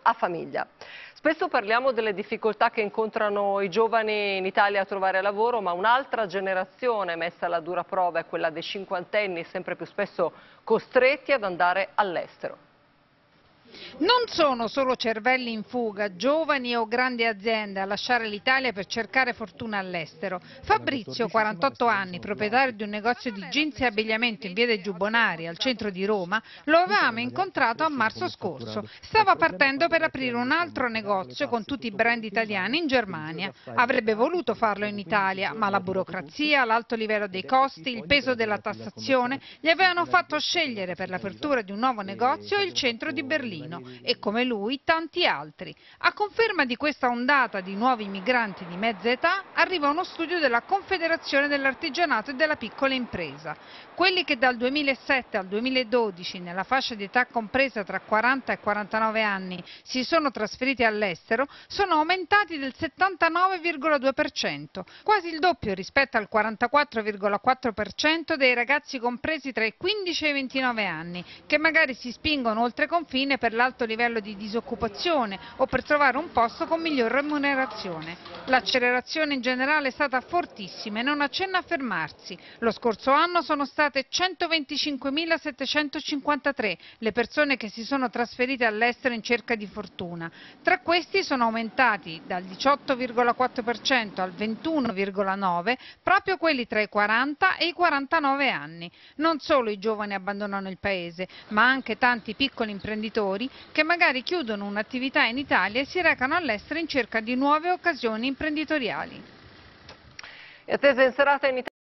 a famiglia. Spesso parliamo delle difficoltà che incontrano i giovani in Italia a trovare lavoro, ma un'altra generazione messa alla dura prova è quella dei cinquantenni, sempre più spesso costretti ad andare all'estero. Non sono solo cervelli in fuga, giovani o grandi aziende a lasciare l'Italia per cercare fortuna all'estero. Fabrizio, 48 anni, proprietario di un negozio di jeans e abbigliamento in via dei Giubbonari, al centro di Roma, lo avevamo incontrato a marzo scorso. Stava partendo per aprire un altro negozio con tutti i brand italiani in Germania. Avrebbe voluto farlo in Italia, ma la burocrazia, l'alto livello dei costi, il peso della tassazione gli avevano fatto scegliere per l'apertura di un nuovo negozio il centro di Berlino. E come lui tanti altri. A conferma di questa ondata di nuovi migranti di mezza età arriva uno studio della Confederazione dell'Artigianato e della Piccola Impresa. Quelli che dal 2007 al 2012 nella fascia di età compresa tra 40 e 49 anni si sono trasferiti all'estero sono aumentati del 79,2%, quasi il doppio rispetto al 44,4% dei ragazzi compresi tra i 15 e i 29 anni, che magari si spingono oltre confine per l'alto livello di disoccupazione o per trovare un posto con miglior remunerazione. L'accelerazione in generale è stata fortissima e non accenna a fermarsi. Lo scorso anno sono state 125.753 le persone che si sono trasferite all'estero in cerca di fortuna. Tra questi sono aumentati dal 18,4% al 21,9% proprio quelli tra i 40 e i 49 anni. Non solo i giovani abbandonano il paese, ma anche tanti piccoli imprenditori che magari chiudono un'attività in Italia e si recano all'estero in cerca di nuove occasioni imprenditoriali. E attesa in serata in Italia.